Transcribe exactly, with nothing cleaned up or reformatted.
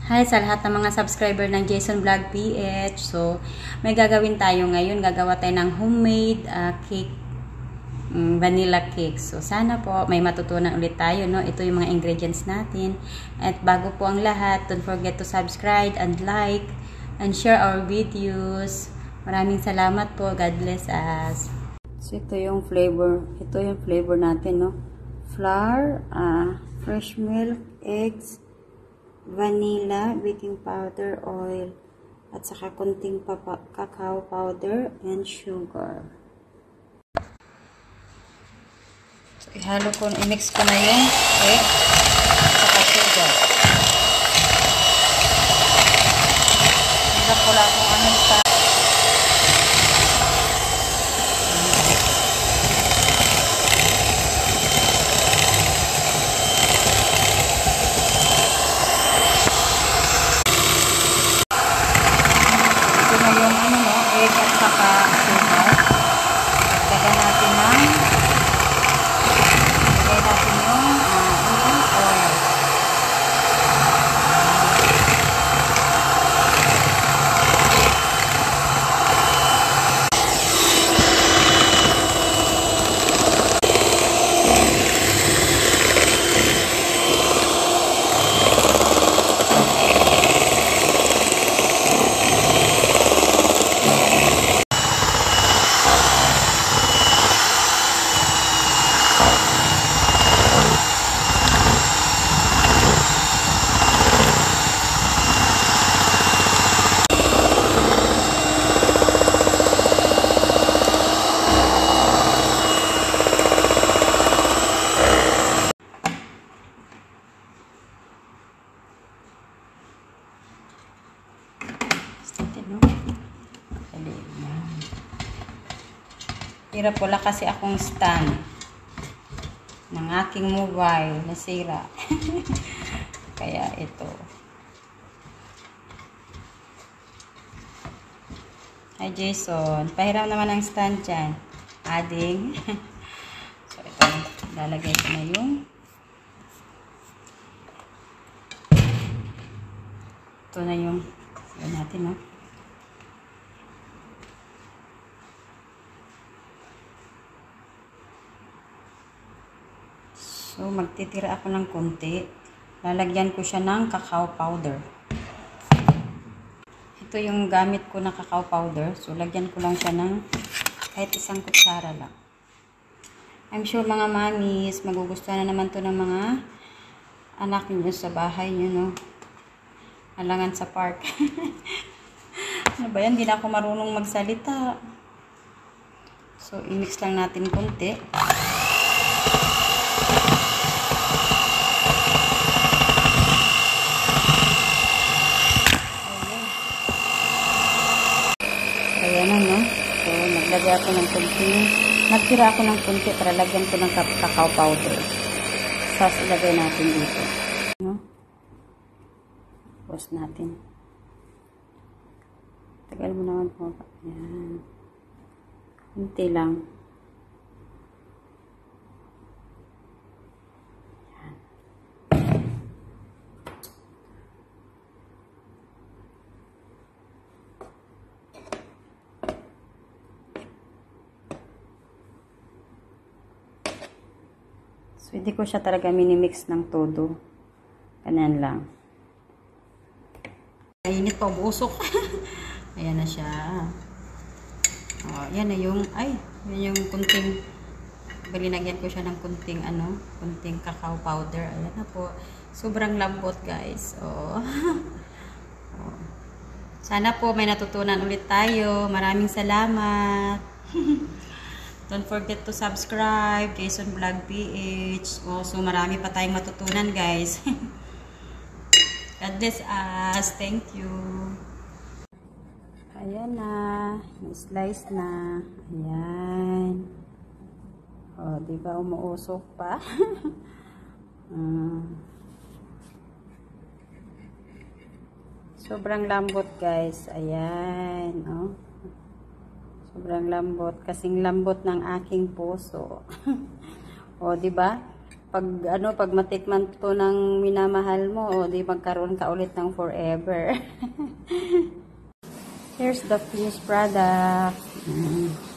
Hi sa lahat ng mga subscriber ng Jason Vlog P H. So, may gagawin tayo ngayon. Gagawa tayo ng homemade uh, cake, um, vanilla cake. So, sana po may matutunan ulit tayo, no? Ito yung mga ingredients natin. At bago po ang lahat, don't forget to subscribe and like and share our videos. Maraming salamat po. God bless us. So, ito yung flavor. Ito yung flavor natin, no? Flour, uh, fresh milk, eggs, vanilla, baking powder, oil, at saka kunting cacao powder and sugar. So, ihalo ko, i-mix ko na yung egg at saka sugar. Hila ko lang kung anong sa hirap, wala kasi akong stand ng aking mobile, nasira. Kaya ito. Hi Jason, pahiram naman ang stand dyan. Adding. So ito, lalagay ko na yung ito na yung yun natin, no? So, magtitira ako ng konti. Lalagyan ko siya ng cacao powder. Ito yung gamit ko na cacao powder. So, lagyan ko lang siya ng kahit isang kutsara lang. I'm sure mga mamis, magugustuhan na naman to ng mga anak niyo sa bahay niyo, no? Alangan sa park. Ano ba yan? Hindi na ako marunong magsalita. So, i-mix lang natin konti. Ayan na, no? So, naglagay ako ng kunti. Nagtira ako ng kunti para lagyan ko ng cacao powder. Tapos, ilagay natin dito. No? Tapos natin. Tagal mo naman po. Ayan. Kunti lang. So, hindi ko siya talaga minimix ng todo. Ganyan lang. Init pa, busok. Ayan na siya. Oh, yan na yung, ay, yan yung kunting, balinagyan ko siya ng kunting, ano, kunting cacao powder. Ayan na po. Sobrang lambot, guys. Oh. Oh. Sana po may natutunan ulit tayo. Maraming salamat. Don't forget to subscribe, Jason Vlog P H. Oh, so marami pa tayong matutunan, guys. God bless us. Thank you. Ayan na. Slice na. Ayan. Oh, di ba umuusok pa? uh. Sobrang lambot, guys. Ayan. Oh. Sobrang lambot, kasing lambot ng aking puso. O, di ba? pag ano, pag matikman to ng minamahal mo, o di magkaroon ka ulit ng forever. Here's the finished product. Mm.